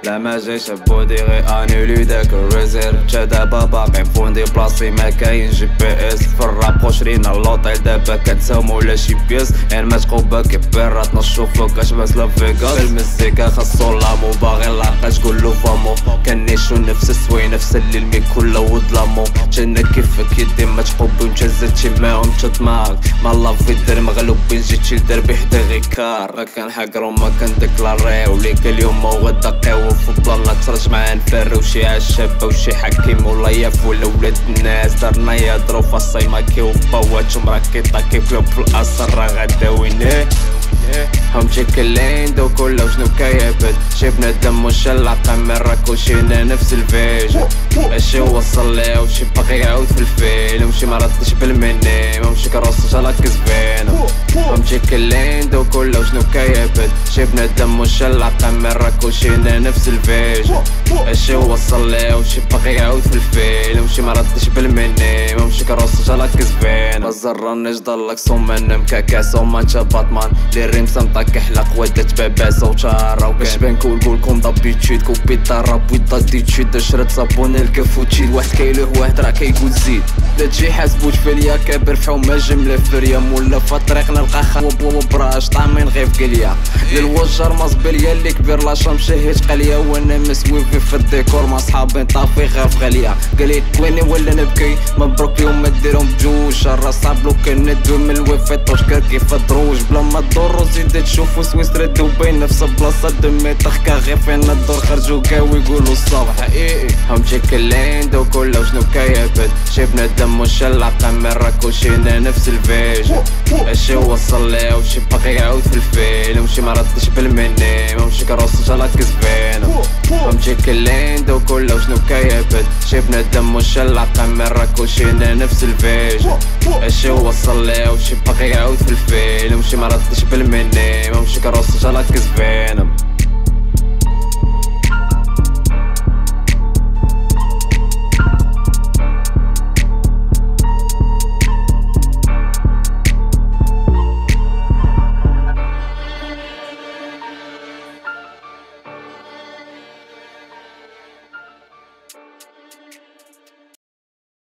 لا ما جايش بودي غي انولي داك الريزيرف تا دابا باقي مفوندي بلاصتي ما كاين جي بي اس في الراب شرينا اللوطيل دابا كنساومو ولا شي بيس ما تقوبا كبيرات نشوفو كتباس لا فيغاس المزيكا خاصو لامو باغي لاقا تقولو فامو كنعيشو نفس السوي نفس الليل مي كله وظلامو جانا كيفك يدي ما تقوبي ونتا زدتي معاهم تطماك ما لافي دير مغلوبين جيتشي لدربي حدا غي كار ما كنحقرو ما كنديكلاريو ليك اليوم وغدا قيو في بلالا ترج معاه نفرو شي عالشابة وشي حكيم ولا ياف ولا ولاد الناس دارنا يهضرو فاصاي ما كيوباواتهم راه كيطاكي فيهم في الأسر راه غداوينيه هم تشكلين دو كله شنو كيبد شي بنادم واش العقام راكوشينا نفس الفيجن اشي وصل ليه وشي باقي يعاود في الفيلم وشي مردش بالمني ممشي كروسش على كسبانو هم تشكلين دو كله شنو كيبد شي بنادم واش العقام راكوشينا نفس الفيجن اشي وصل ليه وشي باقي يعاود في الفيلم وشي مردش بالمني ممشي كروسش على كسبانو بزرانيش ضلك صومنا مكاكاس ومانشا باتمان الريم سمطاك حلق ودات باباسة وشارة وكاش بنقول قولكم دابيتشيد كوبي الطراب ويضا ديتشيد شرت صابون الكفوتشيد واحد كيلوه واحد راه كيقول زيد لا تجي حاسبوش فيا كابر فحوما جملة فريم ولا في الطريق نلقى خوا براش طعمين غير في قليا للوجر مزبليا اللي كبير لاشا مشهيت قليا وانا مسوي في الديكور مع صحابي نطافي غير في غاليا قالي ويني ولا نبكي مبروك اليوم ما ديرهم بجوج راه صعب لو كان ندوي من الوفات واش كيف الدروج بلا ما تضر وزيد تشوفو سويس تردو بين نفس البلاصة دمي تخكا غير فين الدور خرجو كاوي يقولو الصبح حقيقي هم تشكلين دو كله شنو كيبد شي بنادم واش العقام راكوشينا نفس الفيجن اشي وصل ليه وشي باقي يعاود في الفيلم وشي مردش بالمني ممشي كروسش على كسبانو هم تشكلين دو كله شنو كيبد شي بنادم واش العقام راكوشينا نفس الفيجن اشي وصل ليه وشي باقي يعاود في الفيلم وشي مردش بالمني ممشي كروسش على كسبانم